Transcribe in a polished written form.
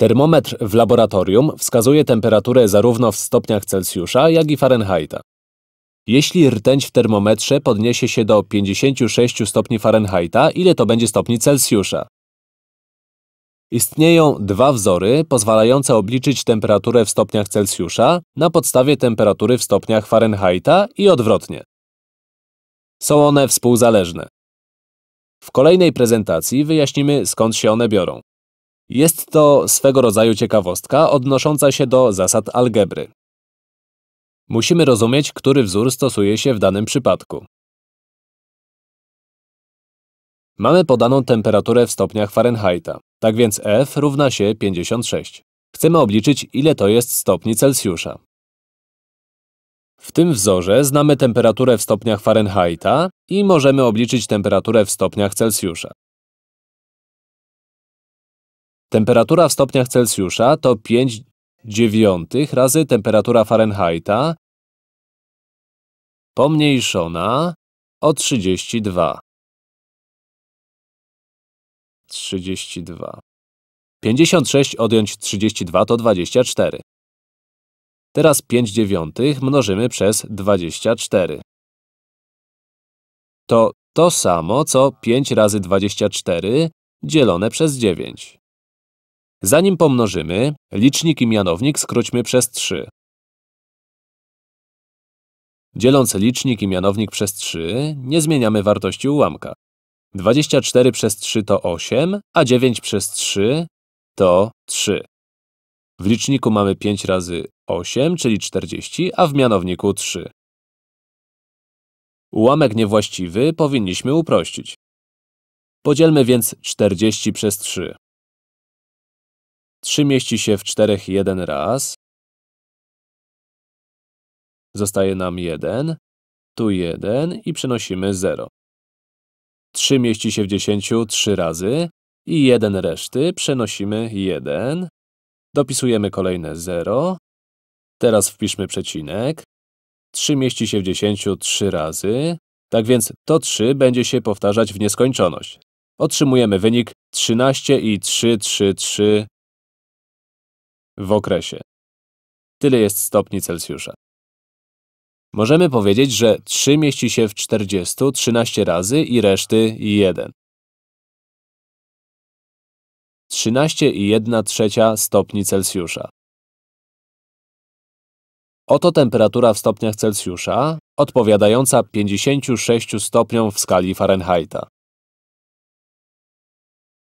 Termometr w laboratorium wskazuje temperaturę zarówno w stopniach Celsjusza, jak i Fahrenheita. Jeśli rtęć w termometrze podniesie się do 56 stopni Fahrenheita, ile to będzie stopni Celsjusza? Istnieją dwa wzory pozwalające obliczyć temperaturę w stopniach Celsjusza na podstawie temperatury w stopniach Fahrenheita i odwrotnie. Są one współzależne. W kolejnej prezentacji wyjaśnimy, skąd się one biorą. Jest to swego rodzaju ciekawostka odnosząca się do zasad algebry. Musimy rozumieć, który wzór stosuje się w danym przypadku. Mamy podaną temperaturę w stopniach Fahrenheita, tak więc F równa się 56. Chcemy obliczyć, ile to jest stopni Celsjusza. W tym wzorze znamy temperaturę w stopniach Fahrenheita i możemy obliczyć temperaturę w stopniach Celsjusza. Temperatura w stopniach Celsjusza to 5/9 razy temperatura Fahrenheita pomniejszona o 32. 56 odjąć 32 to 24. Teraz 5/9 mnożymy przez 24. To samo, co 5 razy 24 dzielone przez 9. Zanim pomnożymy, licznik i mianownik skróćmy przez 3. Dzieląc licznik i mianownik przez 3, nie zmieniamy wartości ułamka. 24 przez 3 to 8, a 9 przez 3 to 3. W liczniku mamy 5 razy 8, czyli 40, a w mianowniku 3. Ułamek niewłaściwy powinniśmy uprościć. Podzielmy więc 40 przez 3. 3 mieści się w 4 jeden raz. Zostaje nam 1, tu 1 i przenosimy 0. 3 mieści się w 10 3 razy i 1 reszty przenosimy 1. Dopisujemy kolejne 0. Teraz wpiszmy przecinek. 3 mieści się w 10 3 razy, tak więc to 3 będzie się powtarzać w nieskończoność. Otrzymujemy wynik 13,333 w okresie. Tyle jest stopni Celsjusza. Możemy powiedzieć, że 3 mieści się w 40 13 razy i reszty 1. 13,1 stopni Celsjusza. Oto temperatura w stopniach Celsjusza, odpowiadająca 56 stopniom w skali Fahrenheita.